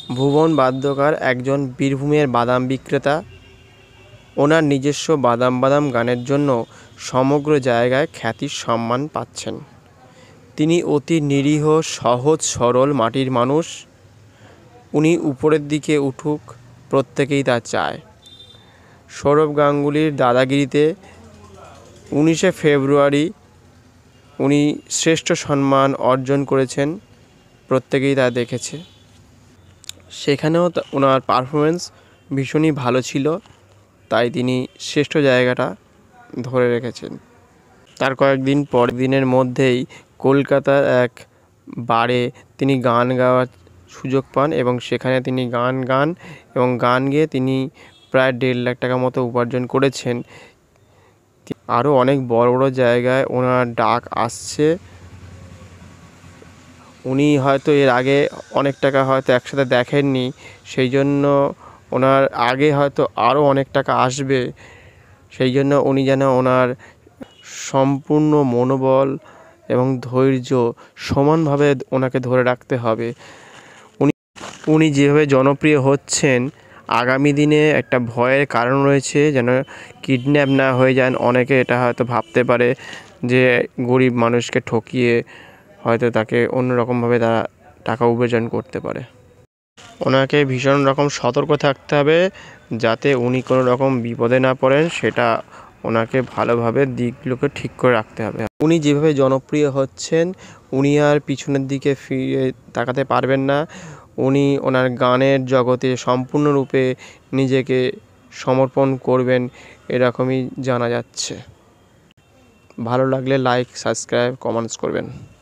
ভুবন বাদ্যকার একজন বীরভূমের বাদাম বিক্রেতা। ওনার নিজস্ব বাদাম বাদাম গানের জন্য সমগ্র জায়গায় খ্যাতির সম্মান পাচ্ছেন। তিনি অতি নিরীহ, সহজ সরল মাটির মানুষ। উনি উপরের দিকে উঠুক, প্রত্যেকেই তা চায়। সৌরভ গাঙ্গুলির দাদাগিরিতে 19শে ফেব্রুয়ারি উনি শ্রেষ্ঠ সম্মান অর্জন করেছেন, প্রত্যেকেই তা দেখেছে। সেখানেও ওনার পারফরমেন্স ভীষণই ভালো ছিল, তাই তিনি শ্রেষ্ঠ জায়গাটা ধরে রেখেছেন। তার কয়েকদিন পরের দিনের মধ্যেই কলকাতার এক বারে তিনি গান গাওয়ার সুযোগ পান এবং সেখানে তিনি গান গেয়ে তিনি প্রায় 1.5 লাখ টাকা মতো উপার্জন করেছেন। আরও অনেক বড় বড় জায়গায় ওনার ডাক আসছে। উনি হয়তো এর আগে অনেক টাকা হয়তো একসাথে দেখেননি, সেই জন্য ওনার আগে হয়তো আরও অনেক টাকা আসবে। সেই জন্য উনি যেন ওনার সম্পূর্ণ মনোবল এবং ধৈর্য সমানভাবে ওনাকে ধরে রাখতে হবে। উনি যেভাবে জনপ্রিয় হচ্ছেন, আগামী দিনে একটা ভয়ের কারণ রয়েছে, যেন কিডন্যাপ না হয়ে যান। অনেকে এটা হয়তো ভাবতে পারে যে গরিব মানুষকে ঠকিয়ে হয়তো তাকে অন্যরকমভাবে তারা টাকা উপার্জন করতে পারে। ওনাকে ভীষণ রকম সতর্ক থাকতে হবে যাতে উনি কোনো রকম বিপদে না পড়েন, সেটা ওনাকে ভালোভাবে দিকগুলোকে ঠিক করে রাখতে হবে। উনি যেভাবে জনপ্রিয় হচ্ছেন, উনি আর পিছনের দিকে ফিরে তাকাতে পারবেন না। উনি ওনার গানের জগতে সম্পূর্ণরূপে নিজেকে সমর্পণ করবেন, এরকমই জানা যাচ্ছে। ভালো লাগলে লাইক, সাবস্ক্রাইব, কমেন্টস করবেন।